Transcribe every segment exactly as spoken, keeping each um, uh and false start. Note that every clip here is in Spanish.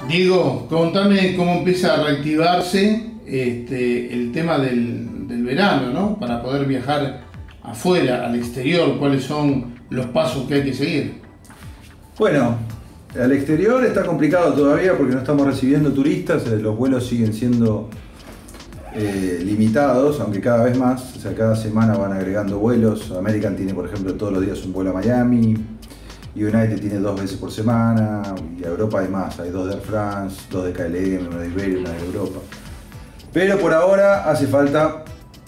Diego, contame cómo empieza a reactivarse este, el tema del, del verano, ¿no? Para poder viajar afuera, al exterior, cuáles son los pasos que hay que seguir. Bueno, al exterior está complicado todavía porque no estamos recibiendo turistas, los vuelos siguen siendo eh, limitados, aunque cada vez más, o sea, cada semana van agregando vuelos. American tiene, por ejemplo, todos los días un vuelo a Miami, United tiene dos veces por semana, y a Europa hay más, hay dos de Air France, dos de K L M, una de Iberia, una de Europa. Pero por ahora hace falta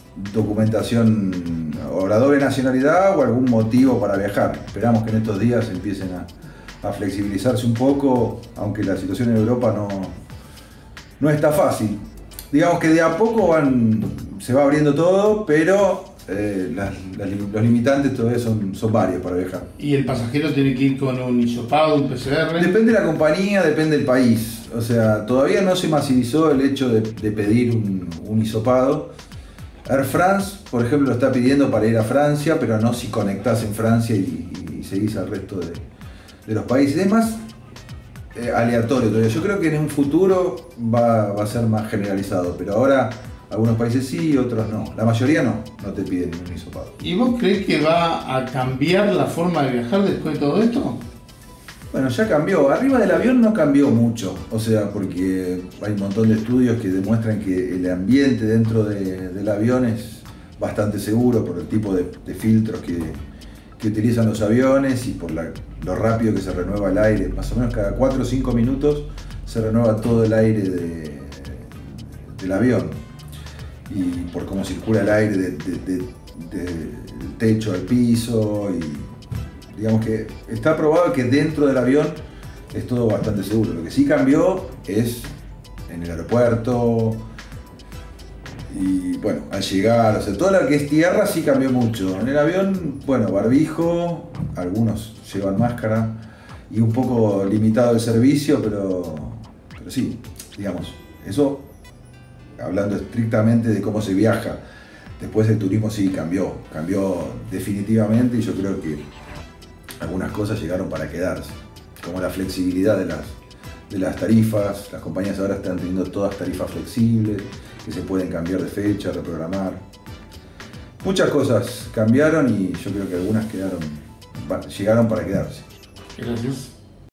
documentación o la doble nacionalidad o algún motivo para viajar. Esperamos que en estos días empiecen a, a flexibilizarse un poco, aunque la situación en Europa no, no está fácil. Digamos que de a poco van, se va abriendo todo, pero eh, las, las, los limitantes todavía son, son varios para viajar. ¿Y el pasajero tiene que ir con un hisopado, un P C R? Depende de la compañía, depende del país. O sea, todavía no se masivizó el hecho de, de pedir un, un hisopado. Air France, por ejemplo, lo está pidiendo para ir a Francia, pero no si conectás en Francia y, y seguís al resto de, de los países. Es más eh, aleatorio todavía. Yo creo que en un futuro va, va a ser más generalizado, pero ahora algunos países sí, otros no. La mayoría no, no te piden un hisopado. ¿Y vos crees que va a cambiar la forma de viajar después de todo esto? Bueno, ya cambió. Arriba del avión no cambió mucho, o sea, porque hay un montón de estudios que demuestran que el ambiente dentro de, del avión es bastante seguro por el tipo de, de filtros que, que utilizan los aviones y por la, lo rápido que se renueva el aire. Más o menos cada cuatro o cinco minutos se renueva todo el aire de, del avión. Y por cómo circula el aire de, de, de, de, del techo al piso y digamos que está probado que dentro del avión es todo bastante seguro. Lo que sí cambió es en el aeropuerto y bueno, al llegar, o sea, todo lo que es tierra sí cambió mucho. En el avión, bueno, barbijo, algunos llevan máscara y un poco limitado el servicio, pero, pero sí, digamos, eso hablando estrictamente de cómo se viaja. Después el turismo sí cambió, cambió definitivamente y yo creo que algunas cosas llegaron para quedarse, como la flexibilidad de las, de las tarifas. Las compañías ahora están teniendo todas tarifas flexibles, que se pueden cambiar de fecha, reprogramar. Muchas cosas cambiaron y yo creo que algunas quedaron, llegaron para quedarse. Gracias.